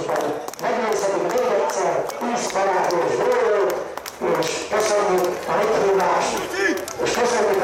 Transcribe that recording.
szépen megnézhetik még egyszer 10 karátos gólt, és köszönjük a meghívást, és köszönjük